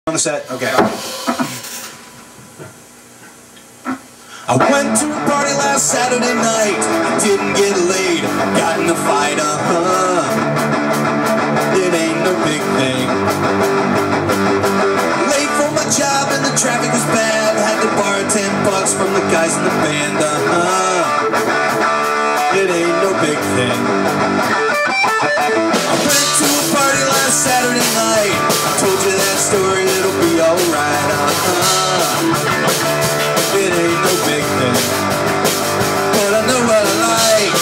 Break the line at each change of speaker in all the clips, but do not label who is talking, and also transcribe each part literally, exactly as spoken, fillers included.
On the set? Okay. I went to a party last Saturday night. I didn't get laid. Got in a fight, uh-huh. It ain't no big thing. Late for my job and the traffic was bad. Had to borrow ten bucks from the guys in the band, uh-huh. It ain't no big thing. I went to a party last Saturday night. I told you that story, it'll be alright, uh-huh. It ain't no big thing, but I know what I like.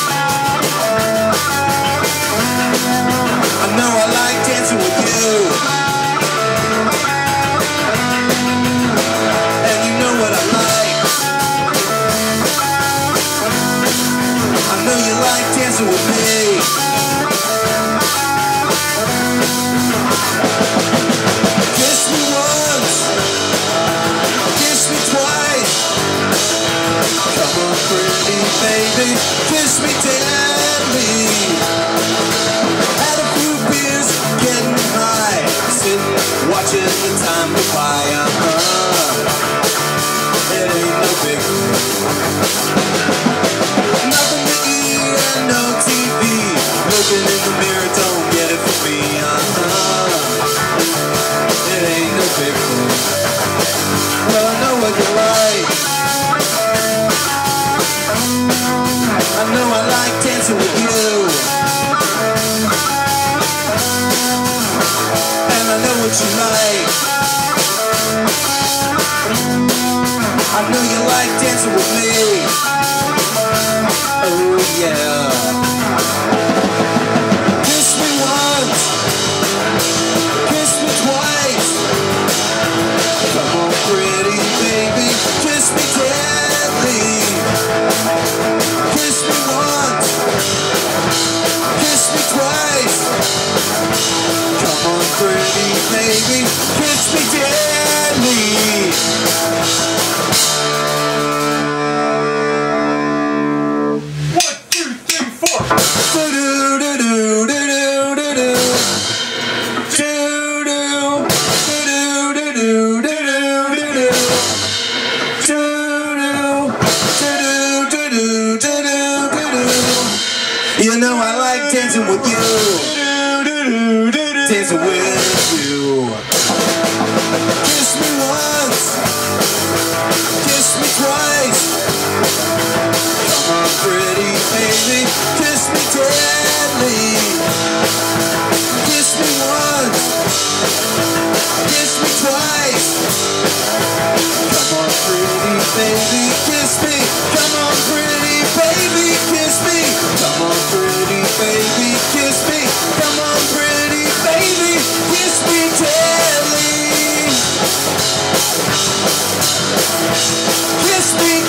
I know I like dancing with you, and you know what I like. I know you like dancing with me. Kiss me once, kiss me twice. Come on, pretty baby, kiss me gently. Had a few beers, getting high, sitting, watching the time go by, uh-huh. It ain't no big thing. Nothing to eat and no T V. Looking in the mirror, don't get it for me, uh-huh. It ain't no big thing. Well, I know what you like. I know I like dancing with you, and I know what you like. I know you like dancing with me. Oh yeah. Kiss me once, kiss me twice. Come on, pretty baby, kiss me gently. Kiss me once, kiss me twice. Come on, pretty baby, kiss me gently. One, two, three, four. Do do do do do do do. Do do do do do do do do. You know I like dancing with you, dancing with you. Kiss me once, kiss me twice. Come on, pretty baby, kiss me gently. Kiss me once, kiss me twice. Come on, pretty baby, kiss me. Come on, pretty baby, kiss me. Come on, pretty baby, kiss me. Come on, pretty baby, kiss me gently. Kiss me